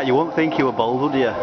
that, you wouldn't think you were bald, would you?